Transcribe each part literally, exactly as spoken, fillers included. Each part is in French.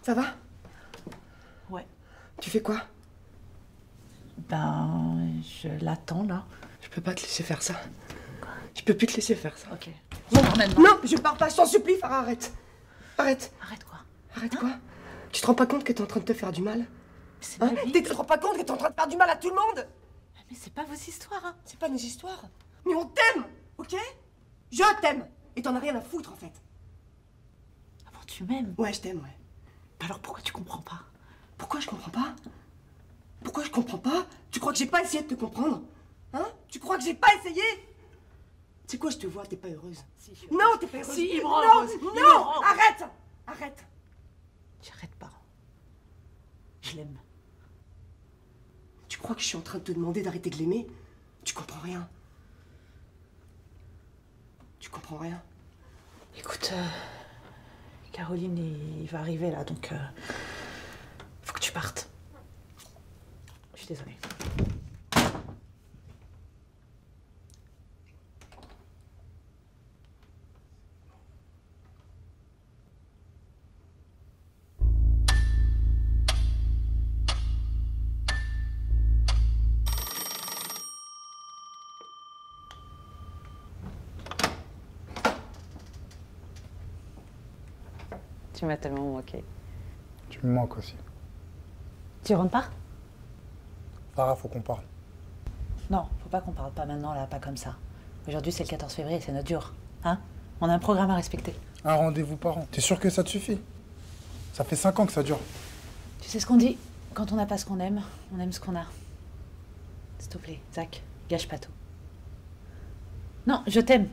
Ça va? Ouais. Tu fais quoi? Ben, je l'attends, là. Je peux pas te laisser faire ça. Quoi? Je peux plus te laisser faire ça. Ok. Non, non, je pars pas, je t'en supplie, Farah, arrête. Arrête. Arrête quoi? Arrête hein? Quoi? Tu te rends pas compte que t'es en train de te faire du mal? C'est hein? Tu te rends pas compte que t'es en train de faire du mal à tout le monde? Mais c'est pas vos histoires, hein. C'est pas nos histoires. Mais on t'aime, ok? Je t'aime. Et t'en as rien à foutre, en fait. Ah bon, tu m'aimes? Ouais, je t'aime, ouais. Alors pourquoi tu comprends pas? Pourquoi je comprends pas? Pourquoi je comprends pas? Tu crois que j'ai pas essayé de te comprendre? Hein? Tu crois que j'ai pas essayé? Tu sais quoi, je te vois, t'es pas heureuse. Si, je... Non, t'es pas heureuse. Si, il me rend non, heureuse. non, il me rend... arrête, arrête. J'arrête pas. Je l'aime. Tu crois que je suis en train de te demander d'arrêter de l'aimer? Tu comprends rien. Tu comprends rien. Écoute, euh, Caroline, il va arriver là, donc euh, faut que tu partes. Je suis désolée. Tu m'as tellement manqué. Tu me manques aussi. Tu rentres pas? Farah, faut qu'on parle. Non, faut pas qu'on parle pas maintenant, là, pas comme ça. Aujourd'hui, c'est le quatorze février, c'est notre jour. Hein? On a un programme à respecter. Un rendez-vous par an. T'es sûr que ça te suffit? Ça fait cinq ans que ça dure. Tu sais ce qu'on dit? Quand on n'a pas ce qu'on aime, on aime ce qu'on a. S'il te plaît, Zach, gâche pas tout. Non, je t'aime.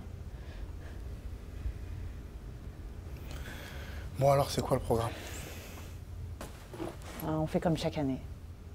Bon alors, c'est quoi le programme? On fait comme chaque année.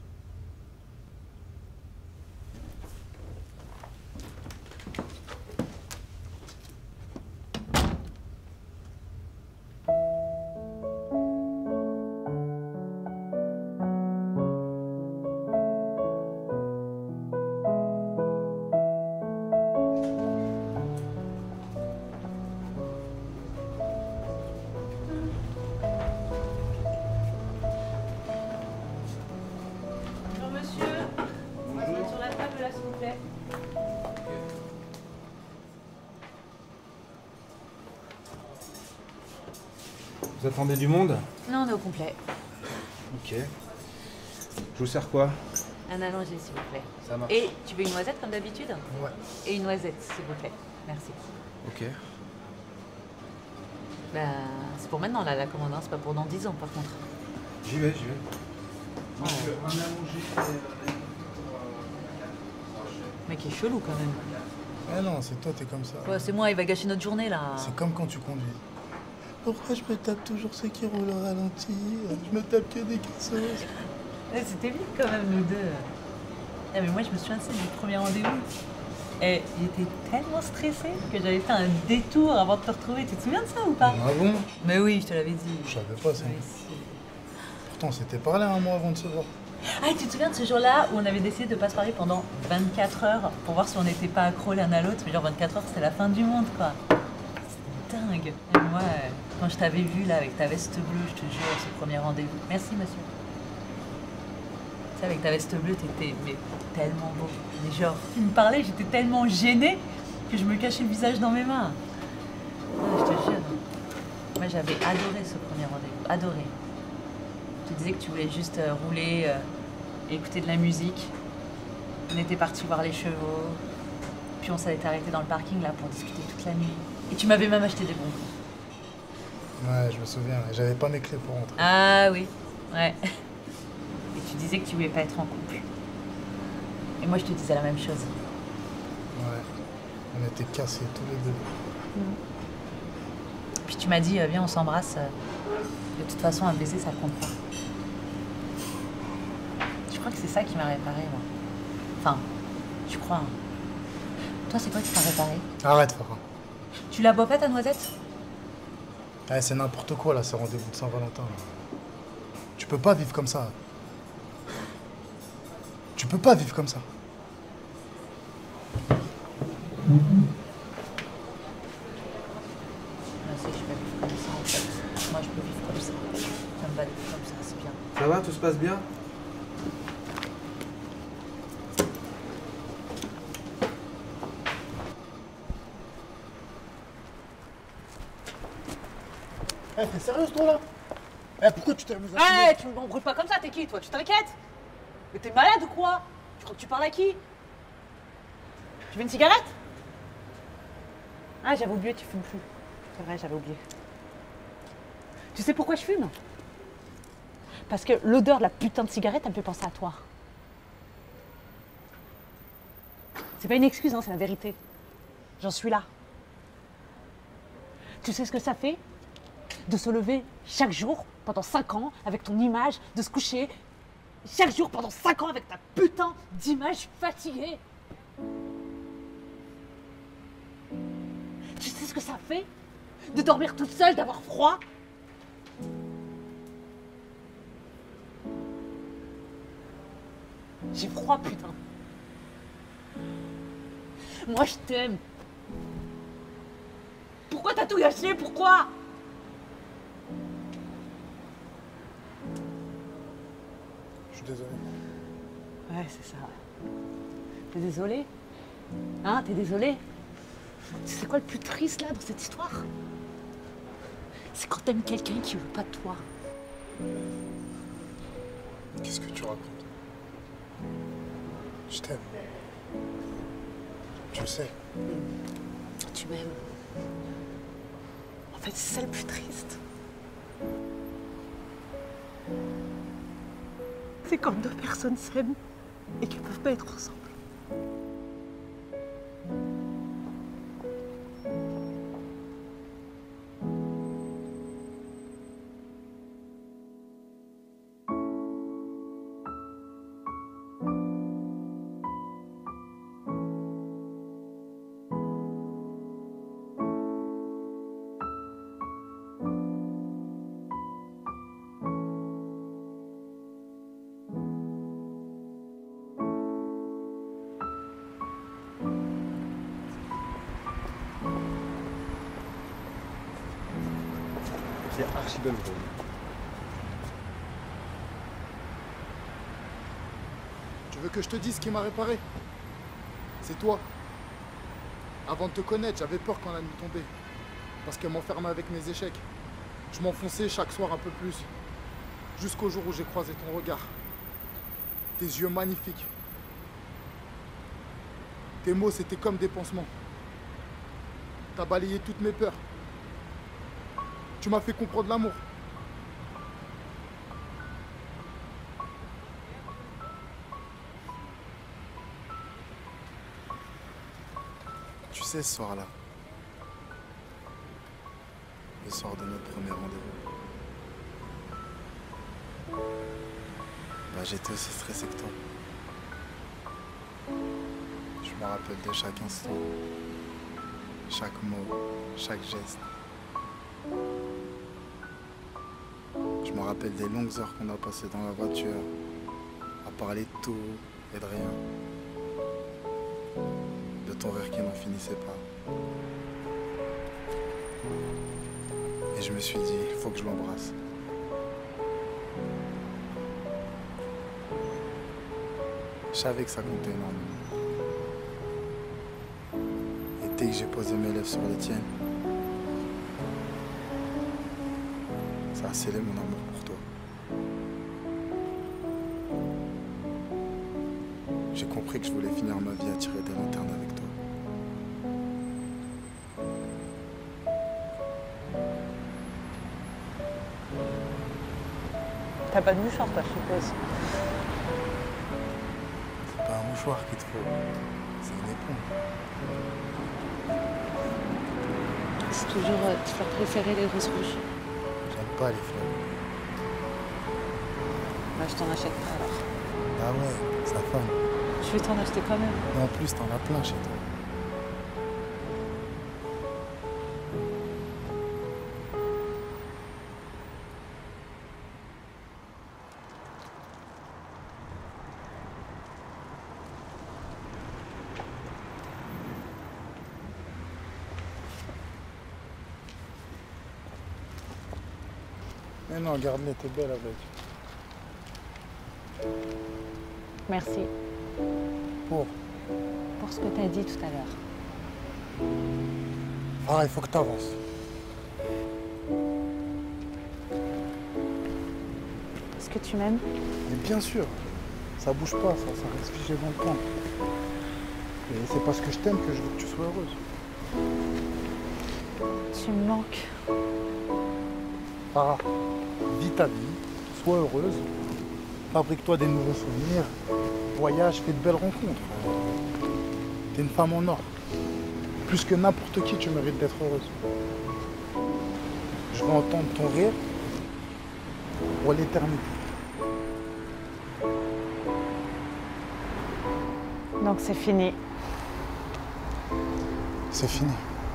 Vous attendez du monde? Non, on est au complet. Ok. Je vous sers quoi? Un allongé, s'il vous plaît. Ça marche. Et tu veux une noisette comme d'habitude? Ouais. Et une noisette, s'il vous plaît. Merci. Ok. Bah, c'est pour maintenant, là, la commande, hein. C'est pas pour dans dix ans, par contre. J'y vais, j'y vais. Ouais. Un allongé. Mec est chelou, quand même. Eh non, c'est toi, t'es comme ça. Ouais, c'est moi, il va gâcher notre journée, là. C'est comme quand tu conduis. Pourquoi je me tape toujours ceux qui roulent au ralenti? Je me tape que des cassos. Ouais, c'était vite, quand même, nous deux. Ah, mais moi, je me souviens de ça, du premier rendez-vous. Et j'étais tellement stressée que j'avais fait un détour avant de te retrouver. Tu te souviens de ça ou pas? Ah bon? Mais oui, je te l'avais dit. Je savais pas ça. Oui, si. Pourtant, on s'était parlé un mois avant de se voir. Ah, et tu te souviens de ce jour-là où on avait décidé de pas se parler pendant vingt-quatre heures pour voir si on n'était pas accro l'un à l'autre? Genre vingt-quatre heures, c'était la fin du monde, quoi. C'était dingue. Et moi, quand je t'avais vu là avec ta veste bleue, je te jure, ce premier rendez-vous. Merci, monsieur. Tu sais, avec ta veste bleue, t'étais mais tellement beau. Mais genre, tu me parlais, j'étais tellement gênée que je me cachais le visage dans mes mains. Non, je te jure. Moi, j'avais adoré ce premier rendez-vous. Adoré. Tu disais que tu voulais juste euh, rouler, euh, et écouter de la musique. On était partis voir les chevaux. Puis on s'était arrêté dans le parking là pour discuter toute la nuit. Et tu m'avais même acheté des bonbons. Ouais, je me souviens, j'avais pas mes clés pour rentrer. Ah oui, ouais. Et tu disais que tu voulais pas être en couple. Et moi je te disais la même chose. Ouais, on était cassés tous les deux. Mmh. Puis tu m'as dit, euh, viens on s'embrasse. De toute façon un baiser ça compte pas. Je crois que c'est ça qui m'a réparé moi. Enfin, je crois. Hein. Toi c'est quoi qui t'a réparé? Arrête, Farah. Tu la bois pas ta noisette? Ouais, c'est n'importe quoi là, ce rendez-vous de Saint-Valentin. Tu peux pas vivre comme ça. Tu peux pas vivre comme ça. Moi aussi je peux vivre comme ça en fait. Moi je peux vivre comme ça. Ça me va de vivre comme ça. passe bien? Eh, t'es sérieuse toi là? Eh, pourquoi tu t'es amusé à Eh, fumer? tu m'embrouilles pas comme ça, t'es qui toi? Tu t'inquiètes? Mais t'es malade ou quoi? Tu crois que tu parles à qui? Tu veux une cigarette? Ah, j'avais oublié, tu fumes plus. C'est vrai, j'avais oublié. Tu sais pourquoi je fume? Parce que l'odeur de la putain de cigarette, elle me fait penser à toi. C'est pas une excuse, hein, c'est la vérité. J'en suis là. Tu sais ce que ça fait? De se lever chaque jour pendant cinq ans avec ton image, de se coucher chaque jour pendant cinq ans avec ta putain d'image fatiguée. Tu sais ce que ça fait? De dormir toute seule, d'avoir froid? J'ai froid, putain. Moi, je t'aime. Pourquoi t'as tout gâché? Pourquoi? Je suis désolé. Ouais, c'est ça. T'es désolé? Hein, t'es désolé? C'est quoi le plus triste, là, dans cette histoire? C'est quand t'aimes quelqu'un qui veut pas de toi. Qu'est-ce que tu racontes? Je t'aime. Tu le sais. Tu m'aimes. En fait, c'est ça le plus triste. C'est quand deux personnes s'aiment et qu'elles peuvent pas être ensemble. C'est archi belle drôle. Tu veux que je te dise ce qui m'a réparé? C'est toi. Avant de te connaître, j'avais peur quand la nuit tombait. Parce qu'elle m'enfermait avec mes échecs. Je m'enfonçais chaque soir un peu plus. Jusqu'au jour où j'ai croisé ton regard. Tes yeux magnifiques. Tes mots, c'était comme des pansements. T'as balayé toutes mes peurs. Tu m'as fait comprendre l'amour. Tu sais, ce soir-là, le soir de notre premier rendez-vous, bah, j'étais aussi stressé que toi. Je me rappelle de chaque instant, chaque mot, chaque geste. Je me rappelle des longues heures qu'on a passées dans la voiture, à parler de tout et de rien. De ton rire qui n'en finissait pas. Et je me suis dit, il faut que je l'embrasse. Je savais que ça comptait énormément. Et dès que j'ai posé mes lèvres sur les tiennes, ça a scellé mon amour pour toi. J'ai compris que je voulais finir ma vie à tirer des lanternes avec toi. T'as pas de mouchoir, toi, je suppose. C'est pas un mouchoir qu'il te faut, c'est une éponge. C'est toujours euh, tes fleurs préférées, les roses rouges. J'aime pas les fleurs. Bah, je t'en achète pas alors. Ah ouais, sa femme. Je vais t'en acheter quand même. Et en plus, t'en as plein chez toi. Mais non, regarde-les, t'es belle avec. Merci Pour. pour ce que tu as dit tout à l'heure. Farah, il faut que t'avances. Est-ce que tu m'aimes? Mais bien sûr, ça bouge pas, ça, ça reste figé dans le temps. Et c'est parce que je t'aime que je veux que tu sois heureuse. Tu me manques. Farah, vis ta vie, sois heureuse, fabrique-toi des nouveaux souvenirs, voyage, fais de belles rencontres. T'es une femme en or. Plus que n'importe qui, tu mérites d'être heureuse. Je veux entendre ton rire pour l'éternité. Donc c'est fini. C'est fini.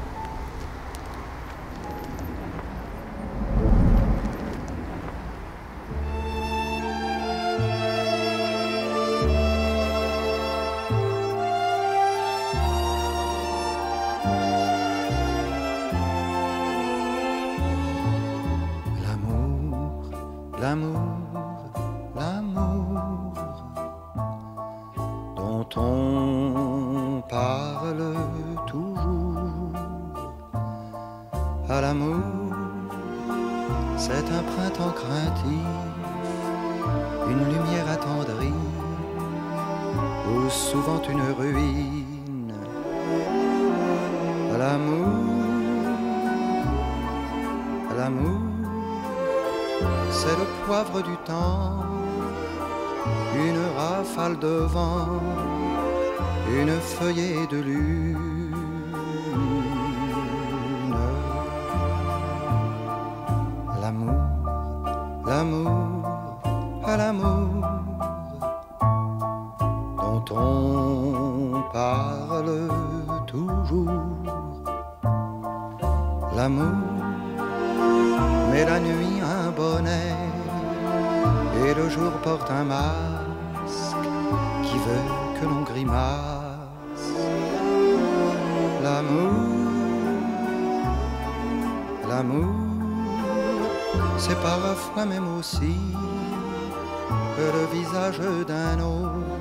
L'amour, l'amour, l'amour dont on parle toujours. À l'amour, c'est un printemps craintif, une lumière attendrie, ou souvent une ruine. À l'amour, à l'amour, c'est le poivre du temps, une rafale de vent, une feuillée de lune. L'amour, l'amour, à l'amour dont on parle toujours. L'amour met la nuit un bonnet et le jour porte un masque qui veut que l'on grimace. L'amour, l'amour, c'est parfois même aussi le visage d'un autre